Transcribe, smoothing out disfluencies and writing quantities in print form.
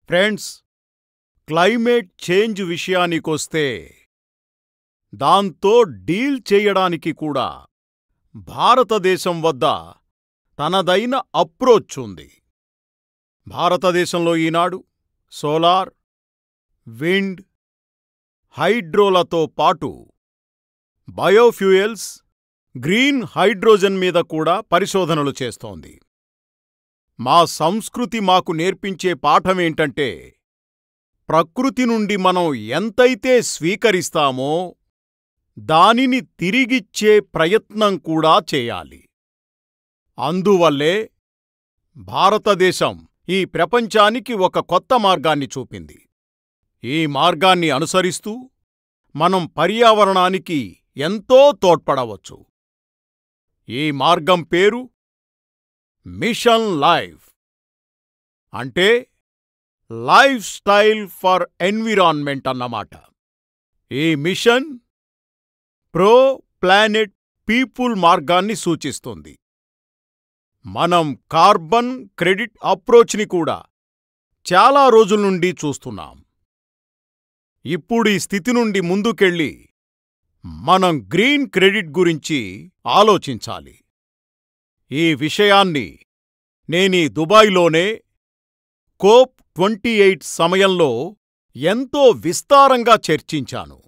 Friends, climate change విషయానికొస్తే దాంతో deal చేయడానికి కూడా భారతదేశం వద్ద తనదైన అప్రోచ్ ఉంది. భారతదేశంలో ఈనాడు సోలార్, విండ్, హైడ్రోలతో పాటు బయోఫ్యూయల్స్, గ్రీన్ హైడ్రోజన్ మీద కూడా పరిశోధనలు చేస్తోంది. మా సంస్కృతి మాకు నేర్పించే పాఠమేంటంటే, ప్రకృతి నుండి మనం ఎంతైతే స్వీకరిస్తామో దానిని తిరిగిచ్చే ప్రయత్నం కూడా చేయాలి. అందువల్లే భారతదేశం ఈ ప్రపంచానికి ఒక కొత్త మార్గాన్ని చూపింది. ఈ మార్గాన్ని అనుసరిస్తూ మనం పర్యావరణానికి ఎంతో తోడ్పడవచ్చు. ఈ మార్గం పేరు మిషన్ లైఫ్, అంటే లైఫ్ స్టైల్ ఫర్ ఎన్విరాన్మెంట్ అన్నమాట. ఈ మిషన్ ప్రో ప్లానెట్ పీపుల్ మార్గాన్ని సూచిస్తుంది. మనం కార్బన్ క్రెడిట్ అప్రోచ్ని కూడా చాలా రోజుల నుండి చూస్తున్నాం. ఇప్పుడు ఈ స్థితి నుండి ముందుకెళ్ళి మనం గ్రీన్ క్రెడిట్ గురించి ఆలోచించాలి. ఈ విషయాన్ని నేనీ దుబాయ్లోనే COP28 సమయంలో ఎంతో విస్తారంగా చర్చించాను.